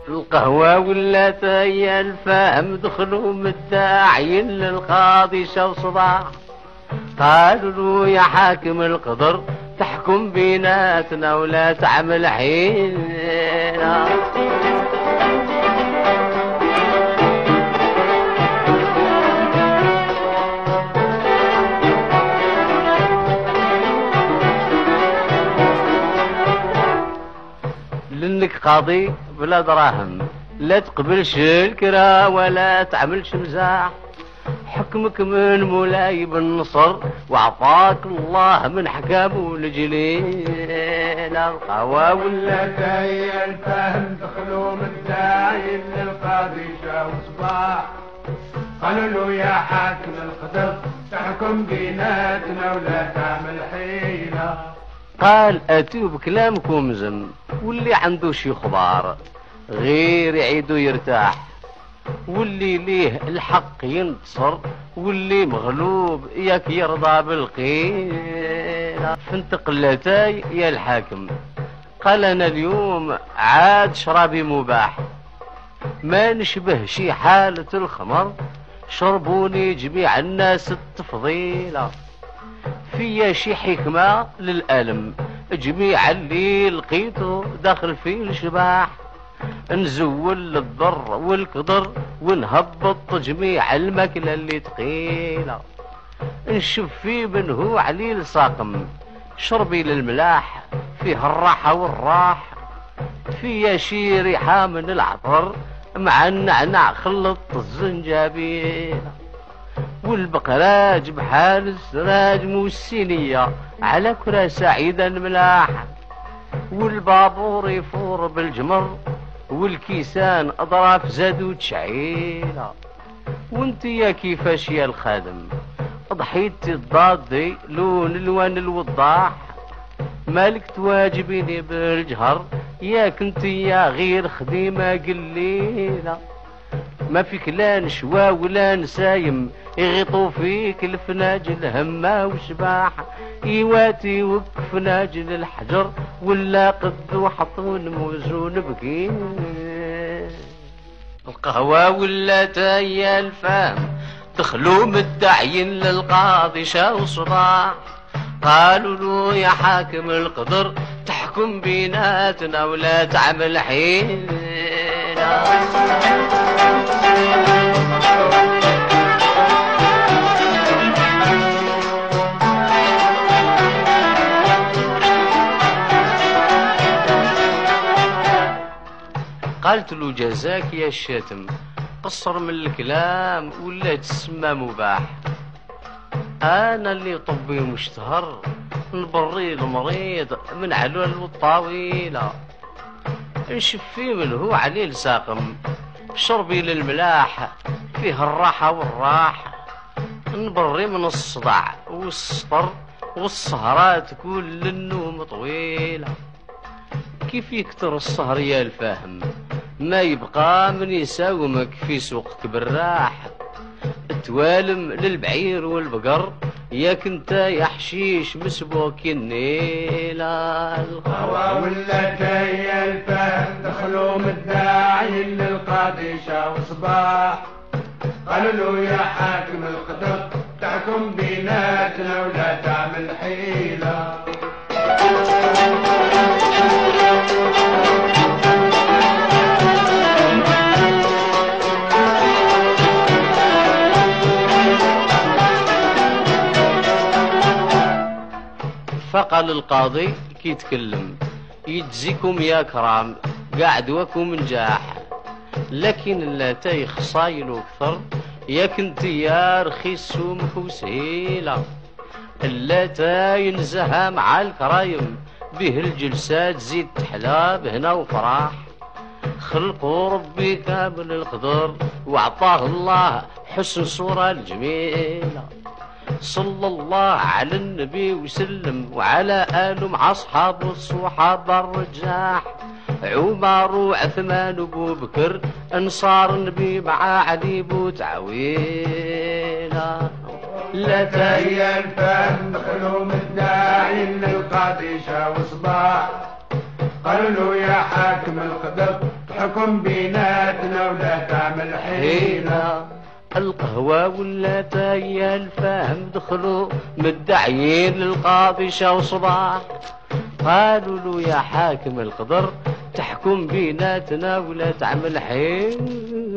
القهوة ولا هي الفهم دخلوا مداعين للقاضي شو صداع. قالوا له يا حاكم القدر تحكم بيناتنا ولا تعمل حيلنا. لانك قاضي بلا دراهم، لا تقبلش الكرا ولا تعملش مزاح. حكمك من مولاي بن نصر وعطاك الله من حكامه الجليل. القهوة ولا هي الفهم دخلوا مداعين للقاضي شاو صباح. قالوا له يا حاكم القدر تحكم بيناتنا ولا تعمل حيلة. قال اتوا بكلامكم زم، واللي عنده شي خبار غير يعيدو يرتاح، واللي ليه الحق ينتصر واللي مغلوب ياك يرضى بالقيل. فانت قلتاي يا الحاكم، قال انا اليوم عاد شرابي مباح، ما نشبه شي حالة الخمر شربوني جميع الناس التفضيلة. فيا شي حكمة للألم جميع اللي لقيته داخل في الشباح. نزول الضر والقدر ونهبط جميع الماكلة اللي تقيلة. نشفي منه عليل ساقم شربي للملاح فيه الراحة والراح. فيا شي ريحة من العطر مع النعناع خلط الزنجبيل. والبقراج بحال السراج موسينية على كرة سعيدة الملاح. والبابور يفور بالجمر والكيسان اضراف زادو تشعيلة. وانت يا كيفاش يا الخادم ضحيتي الضادي لون الوان الوضاح. مالك تواجبيني بالجهر ياك انت يا غير خديمة قليلة. ما فيك لا نشوى ولا نسايم يغيطوا فيك الفناجل همة وشباح. يواتي وكفناجل الحجر ولا قد وحطون موزون بكين. القهوة ولا تايا الفهم دخلوا مدعين للقاضي شاو صباح. قالوا له يا حاكم القدر تحكم بيناتنا ولا تعمل حيلة. قالت له جزاك يا الشاتم قصر من الكلام ولا تسمى مباح. انا اللي طبي مشتهر نبري المريض من علول والطاويلة. نشفي منه عليه الساقم شربي للملاح فيه الراحة والراحة. نبري من الصداع والسطر والسهرات كل النوم طويلة. كيف يكتر السهر يا الفاهم ما يبقى من يساومك في سوقك بالراح. توالم للبعير والبقر ياك انت يا حشيش مسبوك النيلة. القهوة ولا هي الفهم دخلوا مداعين للقاضي شاو صباح. قالوا له يا حاكم القدر تحكم بيناتنا ولا تعمل حيلة. فقال القاضي كي يتكلم يجزيكم يا كرام قاعد وكم نجاح. لكن لا تاي خصايل وكثر ياك انت يا رخيص سومك وسهيلة. لا تاي نزها مع الكرايم به الجلسات زيد تحلى بهنا وفراح. خلقوا ربي كامل القدر وعطاه الله حسن صورة الجميلة. صلى الله على النبي وسلم وعلى آله مع أصحابه الصحابة الرجاح. عمر وعثمان وابو بكر انصار النبي مع علي بوتعويلة. لا تهي الفهم دخلوا مداعين للقاضي شاو صباح. قالوا له يا حاكم القدر تحكم بيناتنا ولا تعمل حيلة. هنا القهوة ولا تاي الفهم دخلوا مدعيين للقاضي شاو صباح، قالوا له يا حاكم القدر تحكم بيناتنا ولا تعمل حيل.